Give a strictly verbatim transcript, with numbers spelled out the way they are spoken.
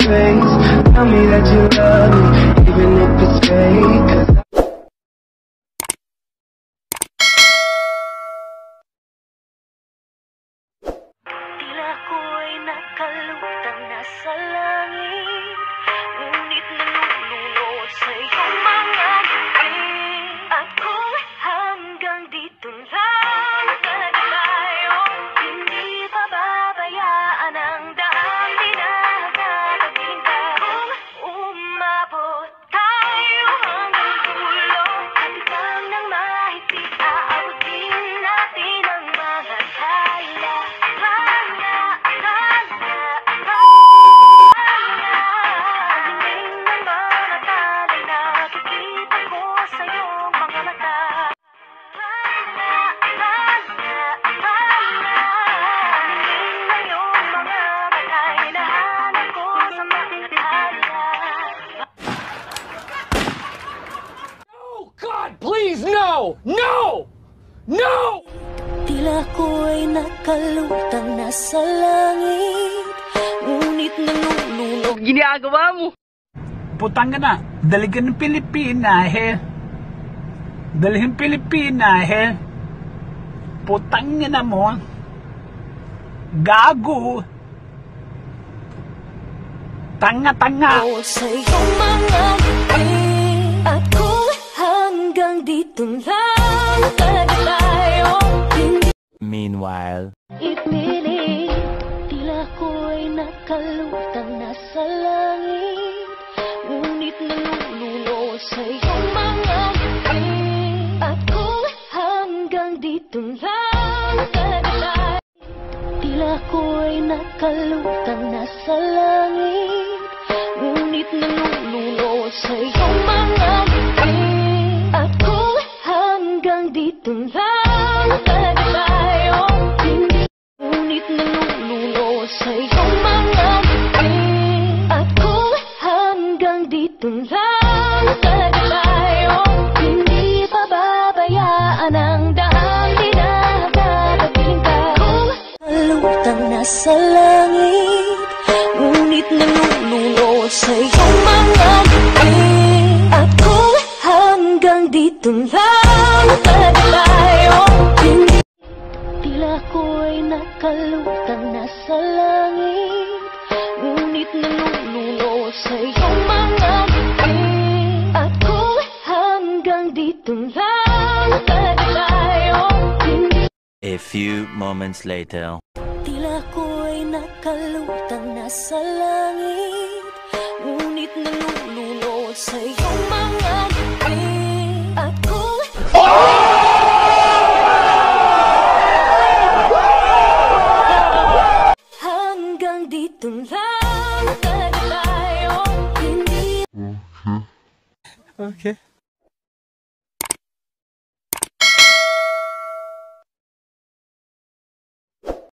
face. Tell me that you love me, even if it's fake. 'Cause tila ko'y nakalutang nasa langit, ngunit nanunulot sa iyong mga ngiti. At kung hanggang dito lang talaga tayo, hindi pababayaan ang daang dinahagatating ka. Kung umabot tayo hanggang dulo, hatigang ng mahigpit, aabutin natin ang mga tala. God, please, no! No! No! Tila ko'y nakalutang nasa langit, ngunit nanunulog. Ginagawa mo! Putang ka na, daligan ng Pilipinahe. Dalhin Pilipinahe. Putang na mo. Gago. Tanga-tanga. O sa iyong mga ngiti, at kung hanggang dito lang talaga tayo, hindi Meanwhile, ipilit. Tila ko'y nakalutang nasa langit, ngunit nanunulot sa iyong mga ngiti. At kung hanggang dito lang talaga tayo, tila ko'y nakalutang nasa langit, ngunit nanunulot sa iyong mga ngiti. At kung hanggang dito lang talaga tayo, hindi, ngunit nanunulot sa iyong mga ngiti. At kung hanggang dito lang talaga tayo, hindi pababayaan ang daang dinahagatating ka. Kung kalutang nasa langit, ngunit nanunulot sa iyong mga ngiti. At kung hanggang dito lang talaga tayo, hindi. Tila ko'y nakalutang nasa langit, ngunit nanunulot sa iyong mga ngiti. At kung hanggang dito lang talaga tayo, hindi. a few moments later. Tila ko'y nakalutang nasa langit, ngunit nanunulot sa iyong mga ngiti. At kung hanggang dito lang talaga tayo, hindi. Okay.